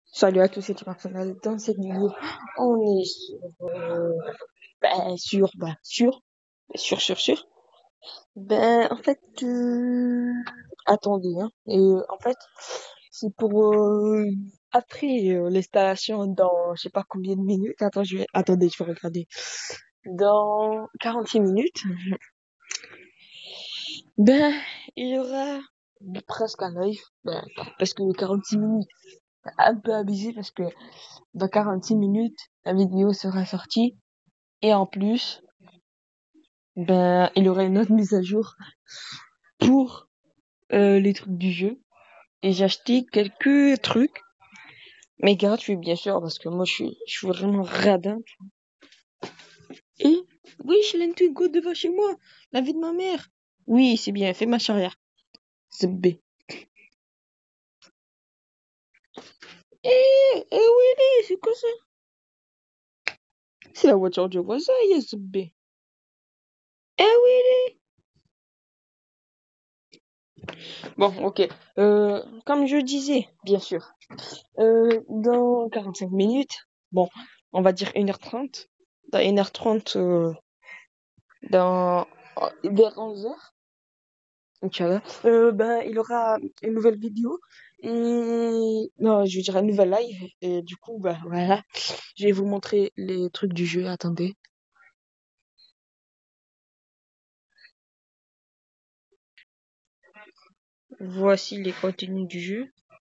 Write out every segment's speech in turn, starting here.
Salut à tous, c'est Martinal. Dans cette vidéo, on est sûr. En fait, attendez, hein. En fait, c'est pour après l'installation dans je sais pas combien de minutes. Attendez, je vais regarder. Dans 46 minutes, ben, il y aura presque un live. Parce que 46 minutes, c'est un peu abusé parce que dans 46 minutes, la vidéo sera sortie. Et en plus, il y aura une autre mise à jour pour les trucs du jeu. Et j'ai acheté quelques trucs, mais gratuits bien sûr, parce que moi je suis vraiment radin. Et oui, je l'ai go devant chez moi, la vie de ma mère. Oui, c'est bien, fais ma charrière. C'est B. Oui, c'est quoi ça? C'est la voiture du voisin, yes, B. Oui. Bon, ok. Comme je disais, bien sûr, dans 45 minutes, bon, on va dire 1h30. Dans 1h30, dans vers 11h, Inch'Allah, il aura une nouvelle vidéo et non, je veux dire un nouvel live et du coup, voilà, je vais vous montrer les trucs du jeu. Attendez. Voici les contenus du jeu.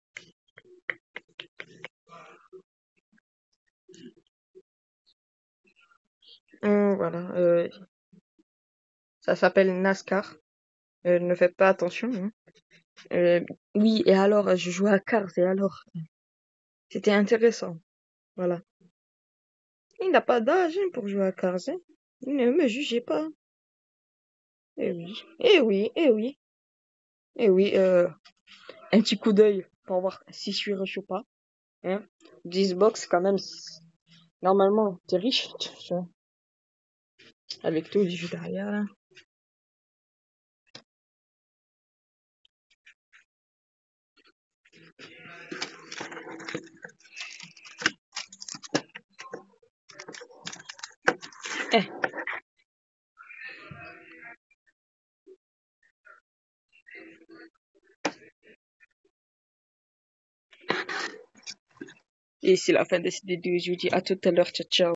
Voilà, ça s'appelle NASCAR. Ne faites pas attention, hein. Euh, oui, et alors, je jouais à Cars et alors, c'était intéressant. Voilà. Il n'a pas d'âge hein, pour jouer à Cars, hein. Ne me jugez pas. Eh oui, eh oui, un petit coup d'œil pour voir si je suis riche ou pas. Hein. Xbox, quand même, normalement, t'es riche, tu vois, avec tout les jeux derrière, là. Eh, et c'est la fin de cette vidéo. Je vous dis à tout à l'heure. Ciao, ciao.